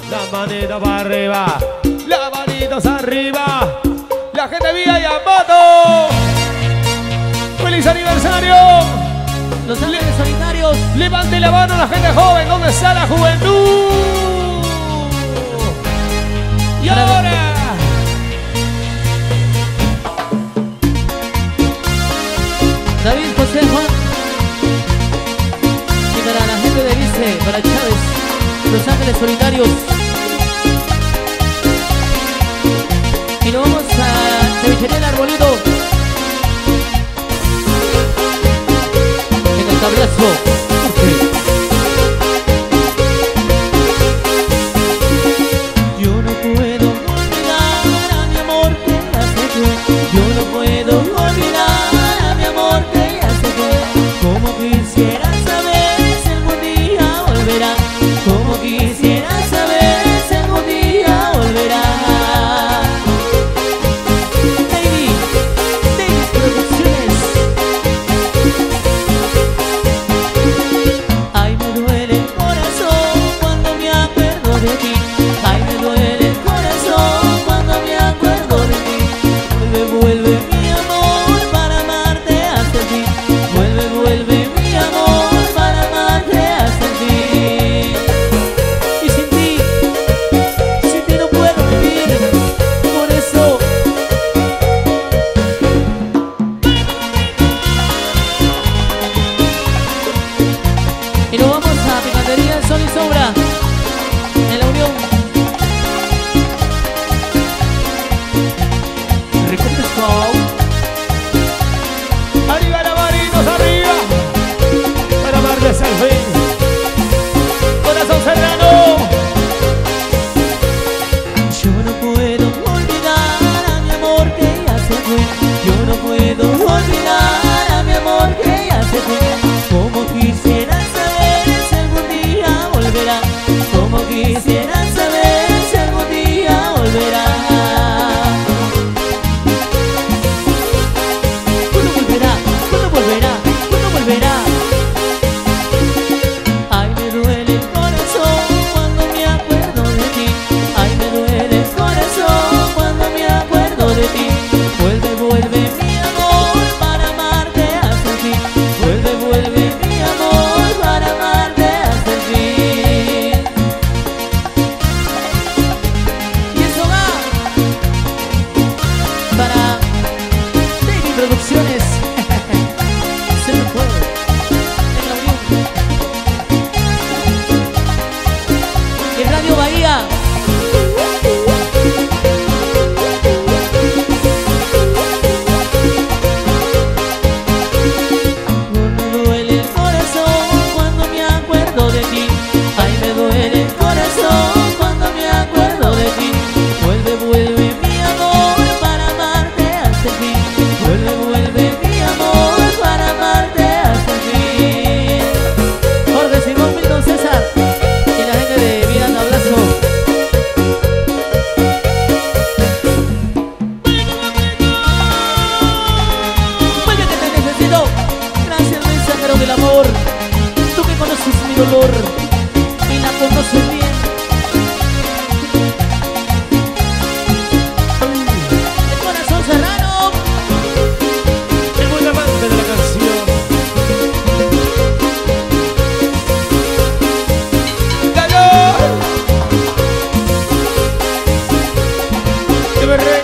Las manitas para arriba, las manitas arriba. La gente vía y Ambato. ¡Feliz aniversario! Los Ángeles Solitarios. Levante la mano la gente joven. ¿Dónde está la juventud? Y ahora David José Juan. Y para la gente de Vice, para Chávez, Los Ángeles Solitarios. Y nos vamos a Cevichería El Arbolito. En el tablazo. Yo no puedo olvidar a mi amor que ya se fue. Yo no puedo olvidar a mi amor que ya se fue. Como quisiera saber si algún día volverá. Como quisiera saber si algún día volverá. David Producciones. Ay, me duele el corazón cuando me acuerdo de ti. Ay, me duele el corazón cuando me acuerdo de ti. Vuelve, vuelve mi amor para amarte hasta el fin. Vuelve, vuelve mi amor para amarte hasta el fin. Y sin ti no puedo vivir. Por eso y nos vamos a Picantería Sol y Sombra en la Unión. Recompensa. arriba las manitos arriba. Para amarte hasta el fin. Corazón Serrano. Yo no puedo olvidar a mi amor que ya se fue. Yo no puedo olvidar a mi amor que ya se fue. Como quisiera saber si algún día volverá. Como quisiera saber si algún día volverá. ¿Cuándo volverá? ¿Cuándo volverá? ¿Cuándo volverá? Ay, me duele el corazón cuando me acuerdo de ti. Ay, me duele el corazón cuando me acuerdo de ti. Vuelve, vuelve mi amor para amarte hasta el fin. Vuelve, vuelve mi amor para amarte hasta el fin. Y eso va para David Producciones. Se me fue en la Unión. Y Radio Bahía. Me duele el corazón cuando me acuerdo de ti. Ay, me duele el corazón cuando me acuerdo de ti. Vuelve, vuelve mi amor para amarte hasta el fin. Vuelve, vuelve mi amor para amarte hasta el fin. Jorge Simón, Milton César y la gente de Miranda Abrazo. Vuelve que te necesito. Gracias, mensajero del amor. Tú que conoces mi dolor y la conoces bien. El corazón serrano. Es muy amante de la canción. ¡Cayó! ¡Qué berré!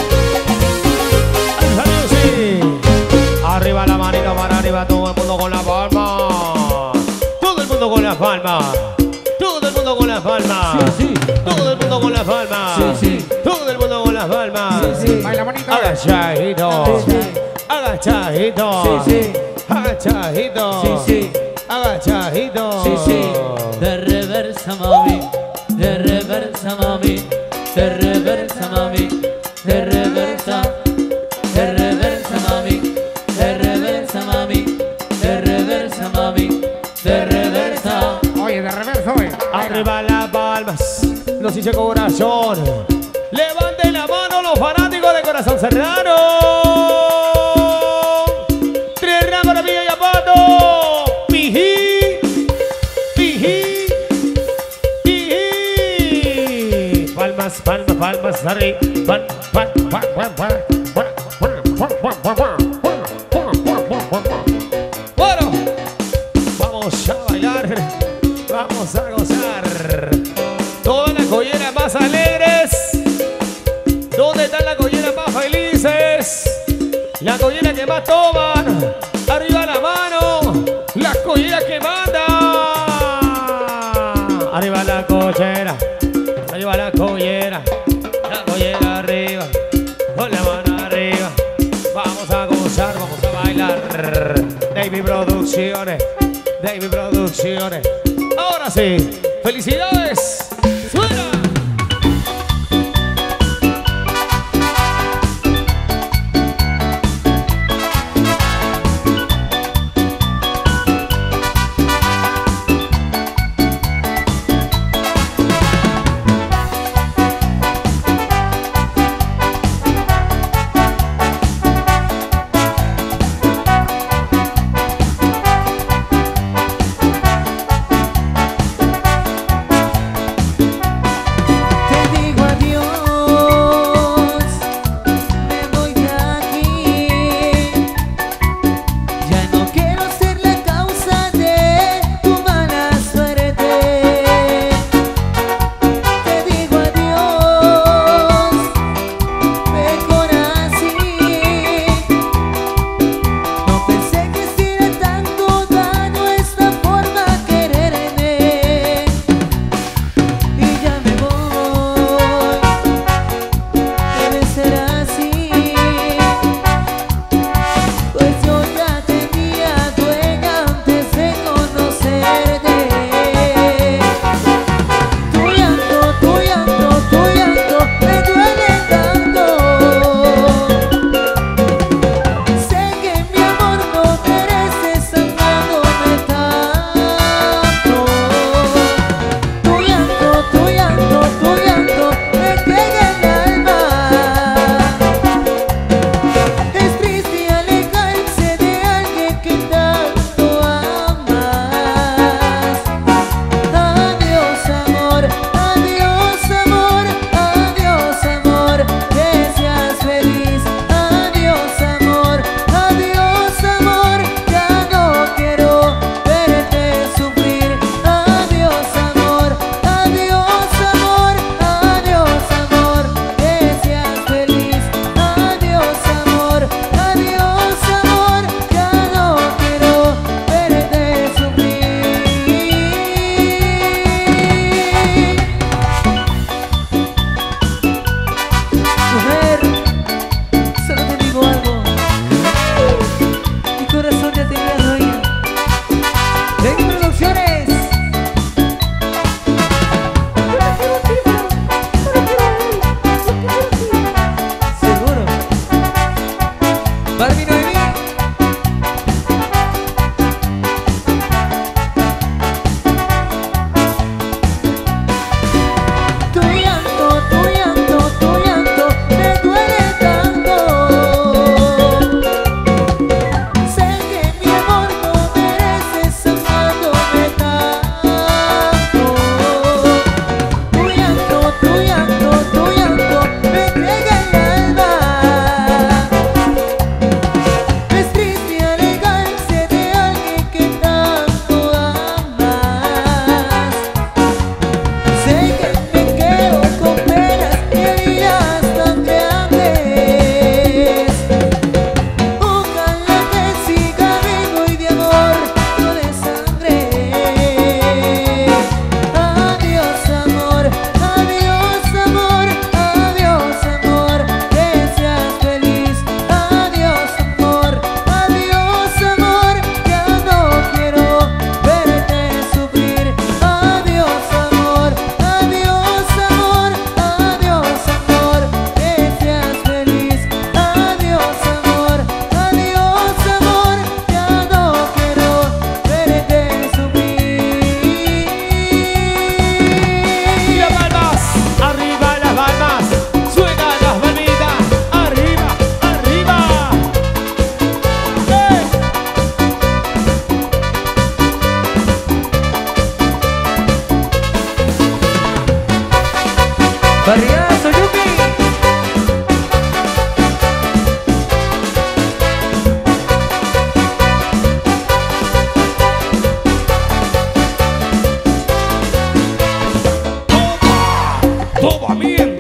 ¡Al sí! Arriba la manita para arriba, todo el mundo con la palma. Todo el mundo con la palma. Todo el mundo con la palma. Sí, sí. Todo el mundo con la palma. Sí, sí. Todo el mundo con la palma. Sí, sí. Baila bonito. Agachadito. Sí. Agachadito. Sí, sí. Agachadito. Sí, sí. Agachadito. Sí, sí. De reversa, mami. De reversa, mami. De reversa, mami. De reversa. De reversa, mami. De reversa, mami. De reversa, mami. De reversa. Oye, de reverso, oye. Arriba las palmas. Los hice corazón. Levanten la mano los fanáticos de Corazón Serrano. Tres rangos de Villa y Ambato. Pijí. Pijí. Pijí. palmas, palmas, palmas arriba. Bueno, vamos a bailar, vamos a gozar. Todas las colleras más alegres. ¿Dónde están las colleras más felices? Las colleras que más toman. Arriba la mano. Las colleras que mandan. Arriba la collera. Arriba la collera. La collera arriba. Con la mano arriba. Vamos a gozar, vamos a bailar. David Producciones. David Producciones. Ahora sí. ¡Felicidades! ¡Suena! Miguel.